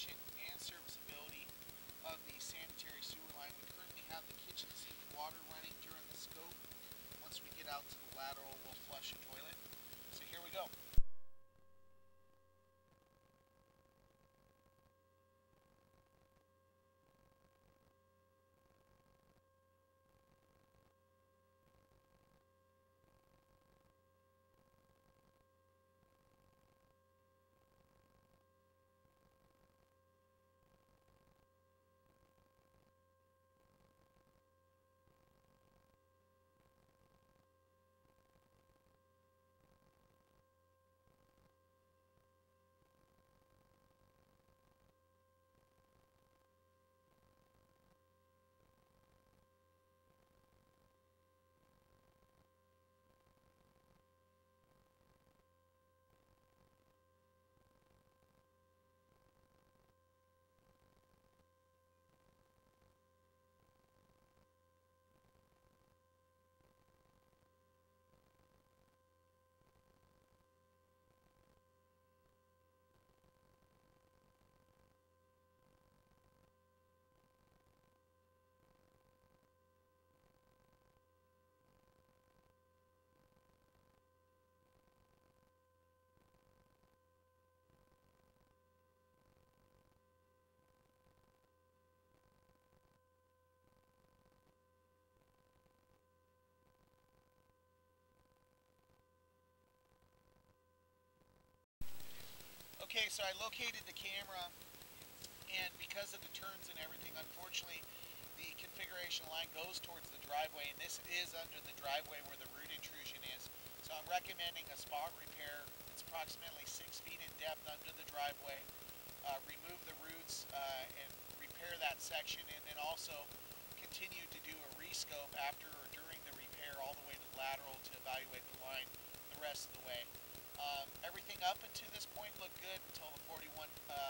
condition and serviceability of the sanitary sewer line. We currently have the kitchen sink water running during the scope. Once we get out to the lateral, we'll flush a toilet. So here we go. Okay, so I located the camera, and because of the turns and everything, unfortunately, the configuration line goes towards the driveway, and this is under the driveway where the root intrusion is. So I'm recommending a spot repair. It's approximately 6 feet in depth under the driveway. Remove the roots and repair that section, and then also continue to do a rescope after or during the repair all the way to the lateral to evaluate the line the rest of the way. Everything up until this point looked good until the 41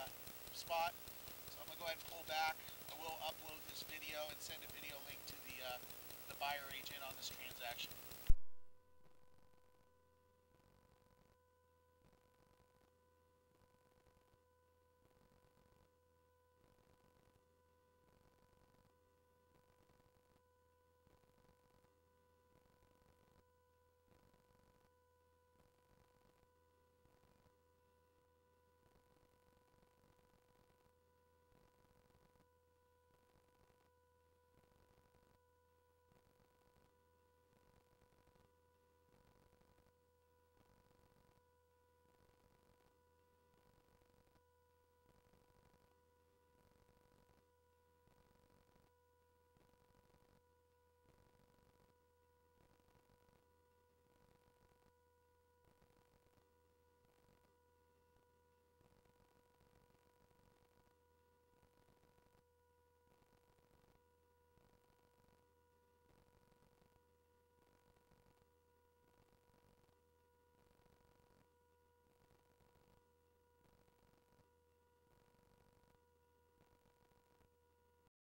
spot. So I'm going to go ahead and pull back. I will upload this video and send a video link to the buyer agent on this transaction.